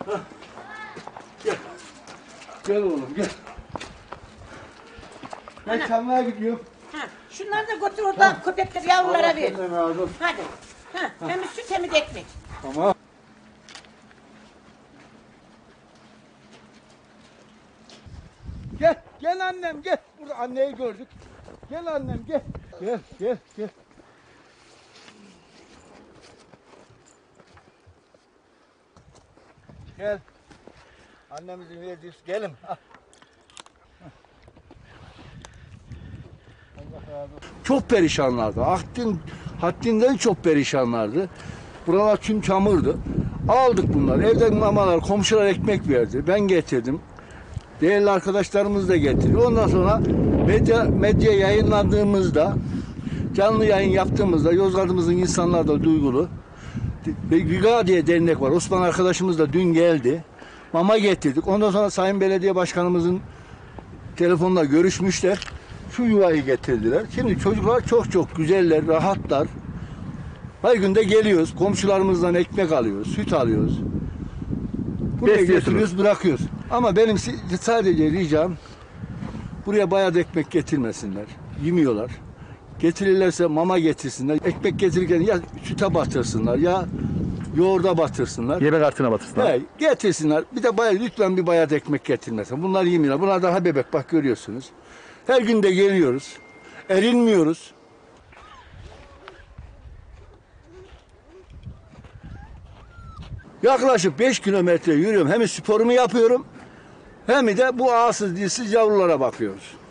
Gel. Gel oğlum gel. Ben çamlığa gidiyorum. Ha, şunları da götür oradan köpekleri yavrulara ver. Senden razı. Hadi. Ha, temiz süt temiz ekmek. Tamam. Gel, gel annem gel. Burada anneyi gördük. Gel annem gel. Gel, gel, gel. Gel. Annemizin verdiği gelin. Al. Çok perişanlardı. Haddinden çok perişanlardı. Buralar tüm çamurdu. Aldık bunları. Evden mamalar, komşular ekmek verdi. Ben getirdim. Değerli arkadaşlarımız da getirdi. Ondan sonra medya yayınlandığımızda, canlı yayın yaptığımızda Yozgat'ımızın insanlar da duygulu. Viga diye dernek var. Osman arkadaşımız da dün geldi. Mama getirdik. Ondan sonra Sayın Belediye Başkanımızın telefonla görüşmüşler. Şu yuvayı getirdiler. Şimdi çocuklar çok güzeller, rahatlar. Her gün de geliyoruz. Komşularımızdan ekmek alıyoruz, süt alıyoruz. Buraya getiriyoruz, bırakıyoruz. Ama benim sadece ricam buraya bayat ekmek getirmesinler. Yemiyorlar. Getirirlerse mama getirsinler. Ekmek getirirken ya süte batırsınlar ya yoğurda batırsınlar. Yemek artına batırsınlar. Evet, getirsinler. Bir de lütfen bir bayat ekmek getirmesin. Bunlar yemiyorlar. Bunlar daha bebek bak görüyorsunuz. Her gün de geliyoruz. Erinmiyoruz. Yaklaşık 5 kilometre yürüyorum. Hem sporumu yapıyorum hem de bu ağsız dilsiz yavrulara bakıyoruz.